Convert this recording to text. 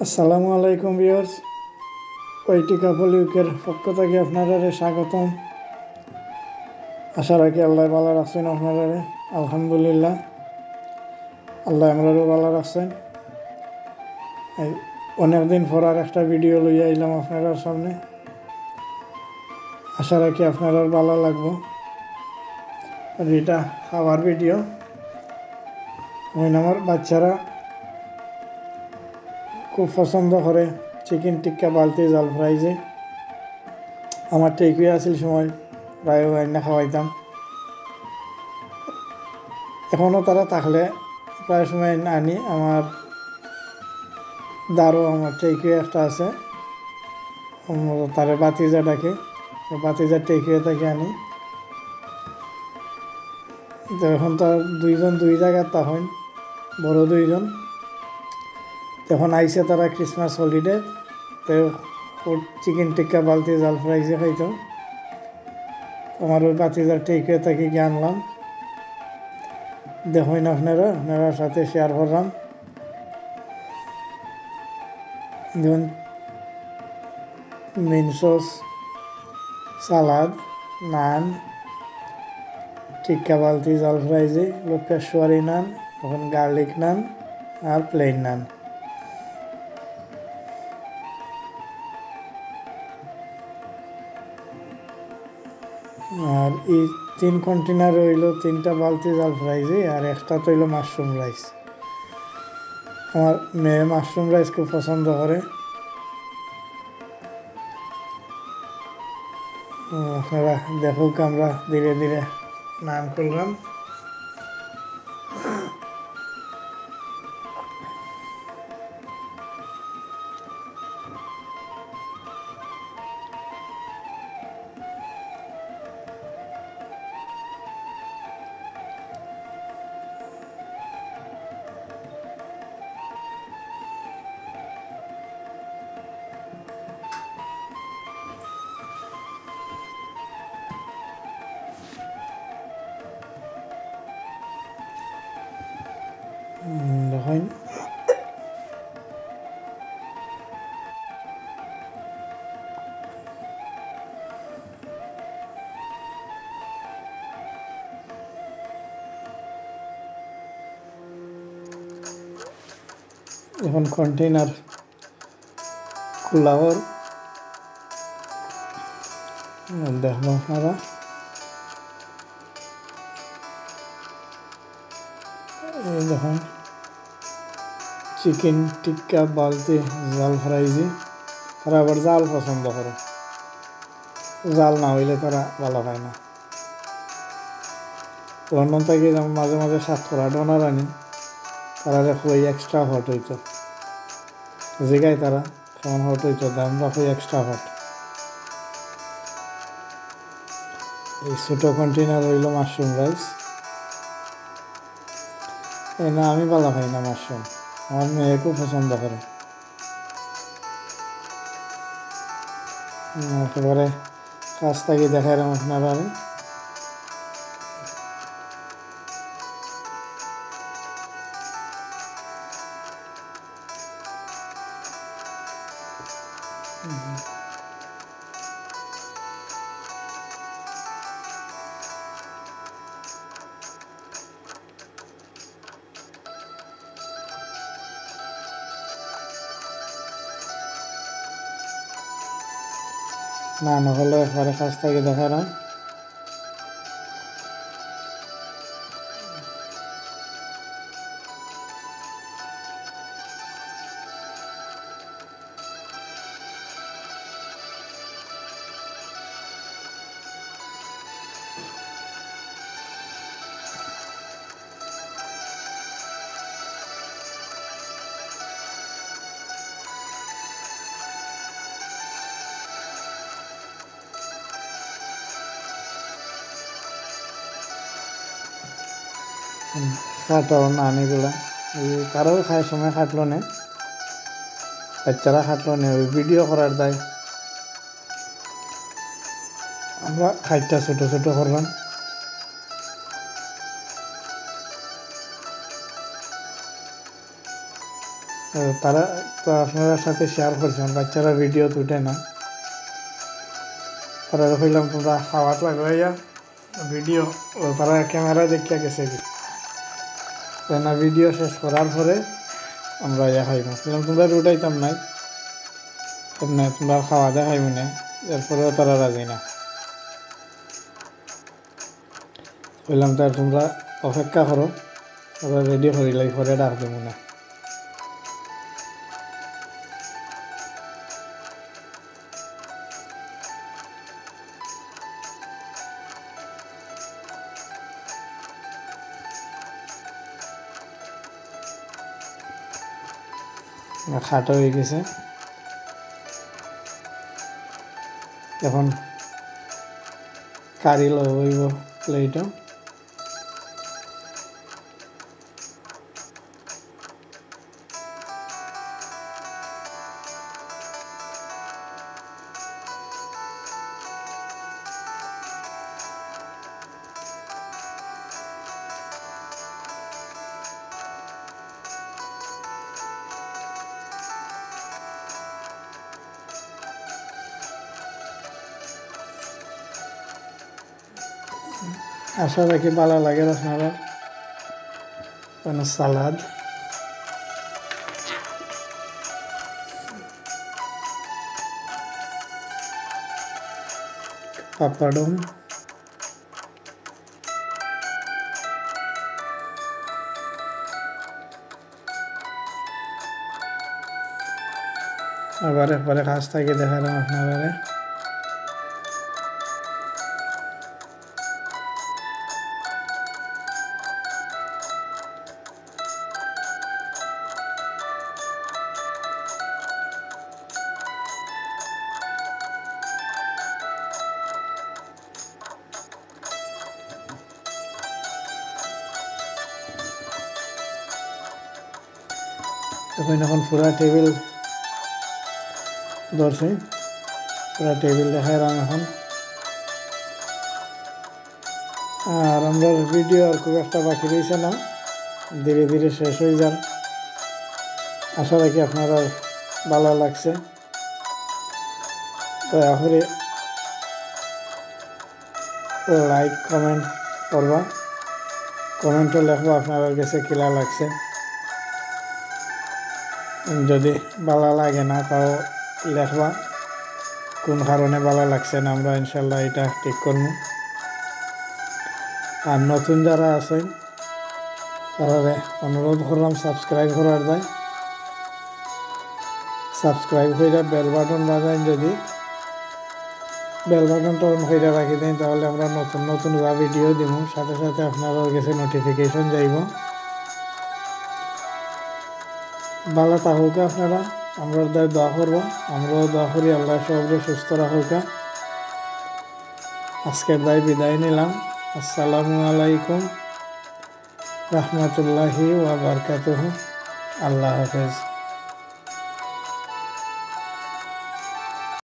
আসসালামু আলাইকুম ভিউয়ার্স, ওইটি কাপল ইউকের পক্ষ থেকে আপনারা স্বাগতম। আশা রাখি আল্লাহ ভালো রাখছেন আপনারা। আলহামদুলিল্লাহ, আল্লাহ আমরাও ভালো রাখছেন। অনেকদিন পর আর একটা ভিডিও লইয়া আইলাম আপনার সামনে। আশা রাখি আপনার ভালো লাগবো। আর এটা খাবার ভিডিও। আমার বাচ্চারা খুব পছন্দ করে চিকেন টিক্কা, বালতি, জাল ফ্রাই। যে আমার টেকই আসিল সময় প্রায় রান্না খাওয়াইতাম। এখনও তারা থাকলে প্রায় সময় আনি। আমার দারও আমার টেকুয়ে একটা আছে, তারে বাতিজা ডাকে, বাতিজার টেকুয়ে থেকে আনি। তো এখন তো দুইজন দুই জায়গার তখন বড় দুইজন, তখন আইসে তারা ক্রিসমাস হলিডে। তো চিকেন টিক্কা, বালতি, জাল ফ্রাইজে খাইতো। আমার ওই বাতিজার টেকুয়ে থেকে গিয়ে আনলাম। দেখুন আপনারা সাথে শেয়ার করলাম। যেমন মেন সস, সালাদ, নান, টিক্কা, বালতি, জাল ফ্রাইজে পেশোয়ারি নান, তখন গার্লিক নান আর প্লেন নান। আর এই 3 কন্টেনার রইল 3টা বালতি জাল ফ্রাইজে, আর একটা তো হইল মাশরুম রাইস। আমার মেয়ে মাশরুম রাইস খুব পছন্দ করে। আপনারা দেখুক, আমরা ধীরে ধীরে নান করলাম। দেখুন, এখন কন্টেইনার খোলা হল। দেখুন আপনারা, এই দেখুন চিকেন টিক্কা, বালতি, জাল ফ্রাইজে। তারা আবার জাল পছন্দ করে, জাল না হইলে তারা ভালো খায় না। লন্ডন থেকে যেমন মাঝে মাঝে সাতকরা ডোনার আনি, তারা খুবই এক্সট্রা হট হইতো। জিগায় তারা কেমন হট হইতো, আমরা খুবই এক্সট্রা হট। এই ছোটো কন্টেনার হইল মাশরুম রাইস। না, আমি ভালো খাই না মাশরুম, আমার মেয়ে খুব পছন্দ করে। একেবারে কাছ থেকে দেখাইলাম আপনারা। না নহলে একবারে কাছ থেকে দেখালাম। খাটাও নান এগুলা, তারাও খায়, সময় খাটলো না, বাচ্চারা খাটলো না, ওই ভিডিও করার দায়। আমরা খাইটা ছোটো ছোটো করলাম। তারা তো আপনার সাথে শেয়ার করছেন, বাচ্চারা ভিডিও তুটে না, তারা কইলাম তোমরা খাওয়াত লাগাইয়া ভিডিও, তারা ক্যামেরা দেখিয়া গেছে কি না, ভিডিও শেষ করার পরে আমরা খাইব। বললাম তোমরা উঠাইতাম নাই, এমনি তোমরা খাওয়া দেখাইব না, এরপরেও তারা রাজি না। বললাম তার তোমরা অপেক্ষা করো, ওরা রেডি করিলাই পরে ডাক দেবো না। খাটো হয়ে গেছে, এখন কারি লইব প্লেটও। আশা রাখি ভালো লাগে আপনারা। সালাদ, পাপাডম, আবার একবারে কাছ থেকে দেখালাম আপনারা। এখন পুরা টেবিল ধরছি, পুরা টেবিল দেখাইলাম এখন। আর আমরা ভিডিও আর খুব একটা বাকি রয়েছে না, ধীরে ধীরে শেষ হয়ে যান। আশা রাখি আপনারা ভালো লাগছে। দয়া করে লাইক কমেন্ট করবা, কমেন্টও লেখবা আপনার কাছে কিলা লাগছে। যদি ভালো লাগে না তাও লেখবা কোন কারণে ভালো লাগছে না, আমরা ইনশাল্লাহ এটা ঠিক করব। আর নতুন যারা আছেন তারা অনুরোধ করলাম সাবস্ক্রাইব করার যায়, সাবস্ক্রাইব করে বেল বাটন বাজান। যদি বেল বাটনটা অন করে রাখি দেন তাহলে আমরা নতুন নতুন যা ভিডিও দিব সাথে সাথে আপনার কাছে নোটিফিকেশন যাইব। ভালো থাকুক আপনারা, আমরা দোয়া করবো, আমরাও দোয়া করি আল্লাহ সবরে সুস্থ রাখুক। আজকের দায় বিদায় নিলাম। আসসালামু আলাইকুম রহমতুল্লাহি ওয়া বারাকাতুহু। আল্লাহ হাফেজ।